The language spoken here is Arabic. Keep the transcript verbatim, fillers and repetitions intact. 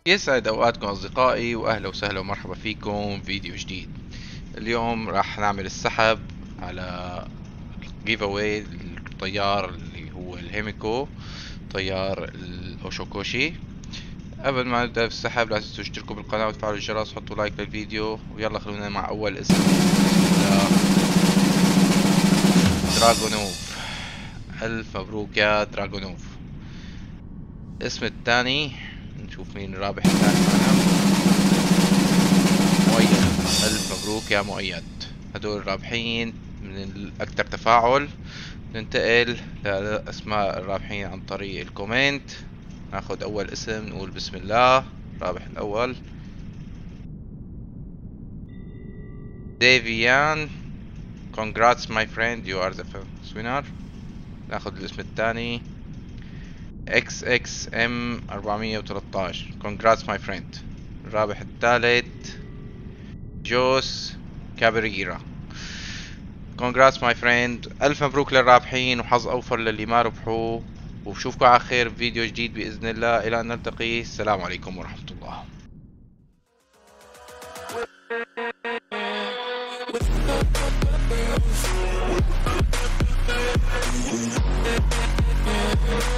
يسعد اوقاتكم اصدقائي، واهلا وسهلا ومرحبا فيكم فيديو جديد. اليوم راح نعمل السحب على جيف اواي الطيار اللي هو الهيميكو، طيار الاوشوكوشي. قبل ما نبدأ في السحب لا تنسوا تشتركوا بالقناة وتفعلوا الجرس وحطوا لايك للفيديو، ويلا خلونا مع اول اسم. دراغونوف. الف مبروك يا دراغونوف. اسم الثاني، نشوف مين الرابح الثاني معنا. مؤيد. ألف مبروك يا مؤيد. هدول الرابحين من الأكثر تفاعل. ننتقل لأسماء الرابحين عن طريق الكومنت. ناخد أول اسم، نقول بسم الله. الرابح الأول ديفيان. Congrats my friend, you are the first winner. ناخد الاسم الثاني إكس إكس إم أربعمية وثلاثة عشر. Congrats my friend. الرابح الثالث جوس كابريرا. Congrats my friend. ألف مبروك للرابحين وحظ أوفر للي ما ربحوا، وبشوفكم على خير بفيديو جديد بإذن الله. إلى أن نلتقي، السلام عليكم ورحمة الله.